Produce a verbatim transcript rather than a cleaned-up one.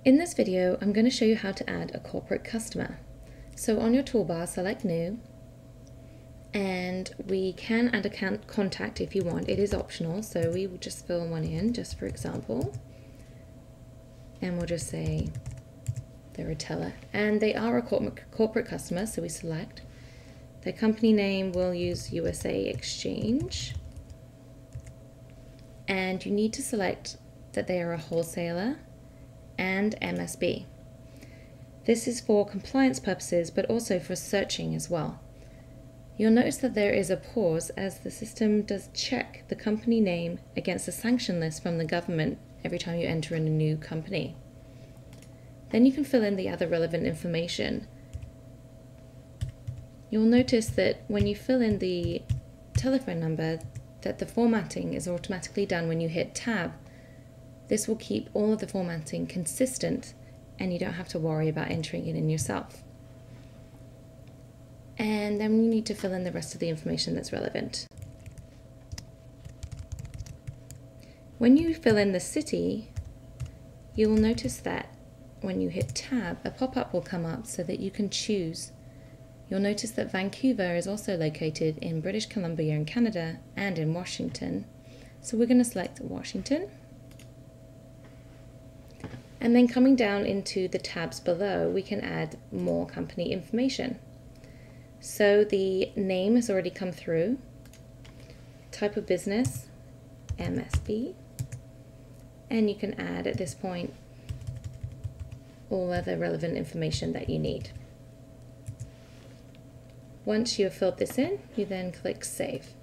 In this video, I'm going to show you how to add a corporate customer. So on your toolbar, select New, and we can add a contact if you want. It is optional, so we will just fill one in, just for example. And we'll just say they're a teller. And they are a corporate customer, so we select. Their company name, we'll use U S A Exchange. And you need to select that they are a wholesaler and M S B. This is for compliance purposes, but also for searching as well. You'll notice that there is a pause as the system does check the company name against the sanction list from the government every time you enter in a new company. Then you can fill in the other relevant information. You'll notice that when you fill in the telephone number, that the formatting is automatically done when you hit Tab. This will keep all of the formatting consistent and you don't have to worry about entering it in yourself. And then we need to fill in the rest of the information that's relevant. When you fill in the city, you will notice that when you hit Tab, a pop-up will come up so that you can choose. You'll notice that Vancouver is also located in British Columbia in Canada and in Washington. So we're going to select Washington. And then coming down into the tabs below, we can add more company information. So the name has already come through, type of business, M S B, and you can add at this point all other relevant information that you need. Once you have filled this in, you then click Save.